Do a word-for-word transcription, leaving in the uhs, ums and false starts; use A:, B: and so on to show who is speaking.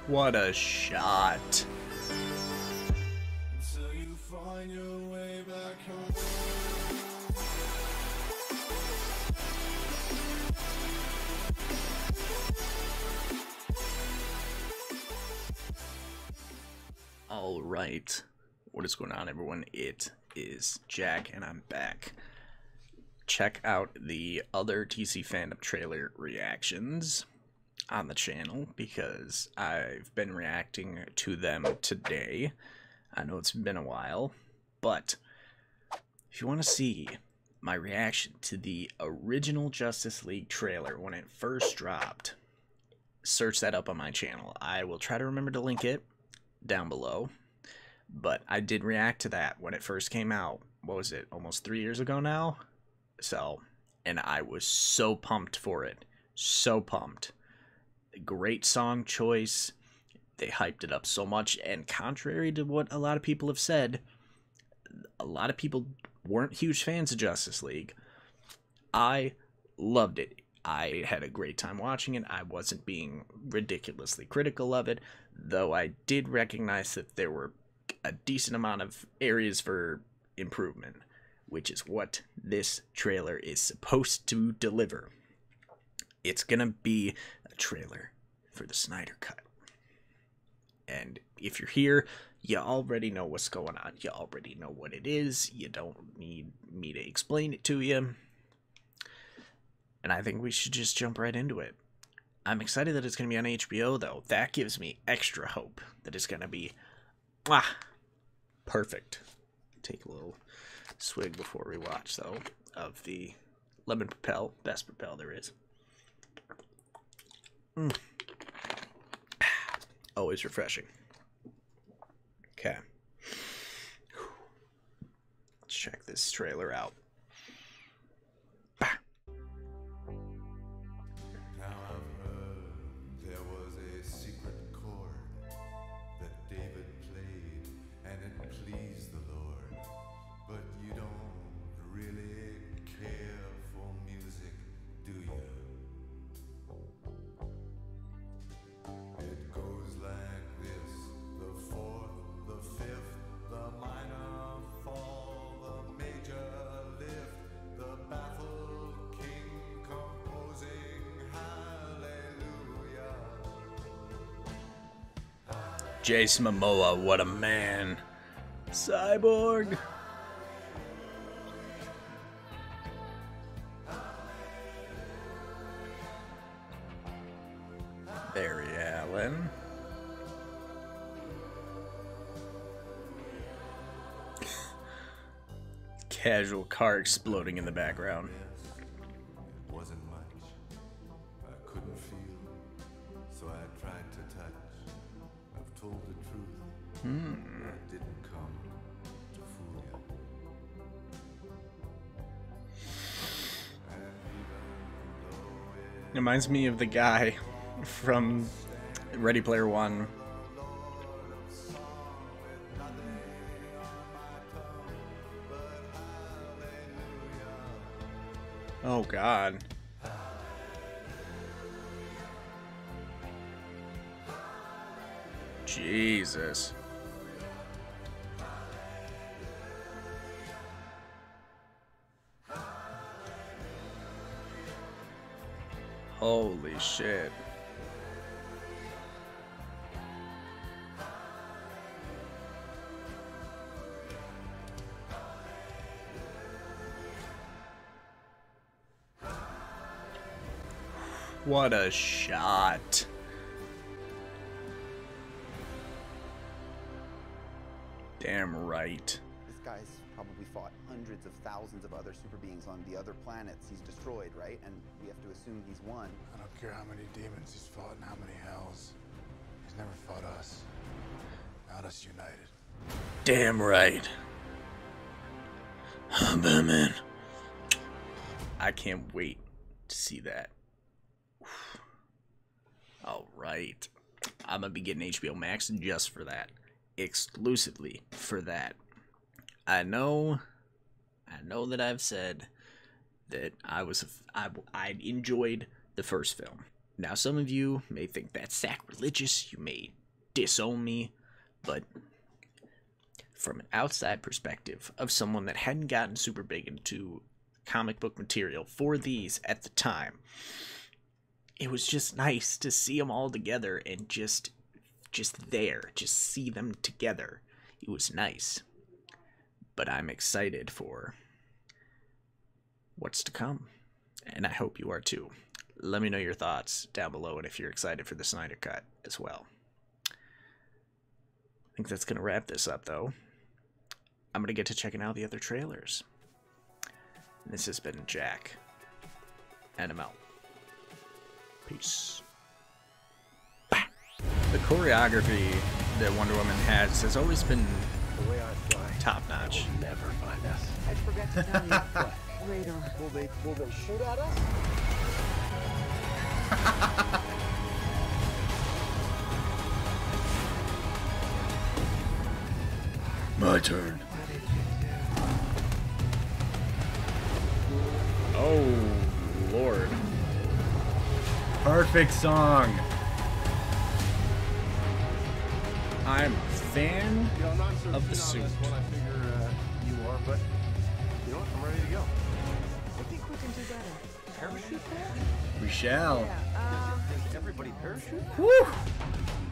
A: What a shot.
B: Until you find your way back home.
A: All right. What is going on, everyone? It is Jack, and I'm back. Check out the other T C Fandom trailer reactions on the channel because I've been reacting to them today. I know it's been a while, but if you want to see my reaction to the original Justice League trailer when it first dropped, search that up on my channel. I will try to remember to link it down below, but I did react to that when it first came out. What was it, almost three years ago now? So, and I was so pumped for it. So pumped. Great song choice. They hyped it up so much, and contrary to what a lot of people have said, a lot of people weren't huge fans of Justice League. I loved it. I had a great time watching it. I wasn't being ridiculously critical of it, though I did recognize that there were a decent amount of areas for improvement, which is what this trailer is supposed to deliver. It's gonna be a trailer for the Snyder Cut. And if you're here, you already know what's going on. You already know what it is. You don't need me to explain it to you. And I think we should just jump right into it. I'm excited that it's going to be on H B O, though. That gives me extra hope that it's going to be ah, perfect. Take a little swig before we watch, though, of the lemon Propel. Best Propel there is. Mm. Always refreshing. Okay. Let's check this trailer out.
B: Now I've heard there was a secret chord that David played and it pleased the Lord. But you don't really care for music, do you? It goes like this: the fourth, the fifth, the minor fall, the major lift, the baffled king composing hallelujah.
A: Jason Momoa, what a man. Cyborg. Barry Allen. Casual car exploding in the background.
B: It wasn't much. I couldn't feel, so I tried to touch. I've told the truth.
A: Hmm.
B: I didn't come to fool you. And even though it
A: Reminds me of the guy from Ready Player One. Oh God. Jesus. Holy shit. What a shot. Damn right.
C: This guy's probably fought hundreds of thousands of other super beings on the other planets he's destroyed, right? And we have to assume he's won.
D: I don't care how many demons he's fought and how many hells. He's never fought us. Not us united.
A: Damn right. Batman. I can't wait to see that. All right. I'm going to be getting H B O Max just for that. Exclusively for that. I know, I know that I've said that I was, I, I enjoyed the first film. Now, some of you may think that's sacrilegious. You may disown me, but from an outside perspective of someone that hadn't gotten super big into comic book material for these at the time, it was just nice to see them all together and just just there, just see them together. It was nice. But I'm excited for what's to come, and I hope you are too. Let me know your thoughts down below, and if you're excited for the Snyder Cut as well. I think that's going to wrap this up, though. I'm going to get to checking out the other trailers. This has been Jack, and I'm out. Peace. Bah. The choreography that Wonder Woman has has always been
E: The way I fly,
A: top-notch.
E: will never find us.
F: I forgot to tell you. What? Radar.
E: Will they, will they shoot at us?
D: My turn.
A: Oh, Lord.
G: Perfect song.
A: I'm a fan
E: You know, I'm not so
A: of the
E: keen on
A: suit.
E: this one. I figure uh, you are, but you know what? I'm ready to go.
F: I think we can do better.
E: Parachute?
G: We shall.
F: Yeah, um...
E: Does everybody parachute?
G: Woo!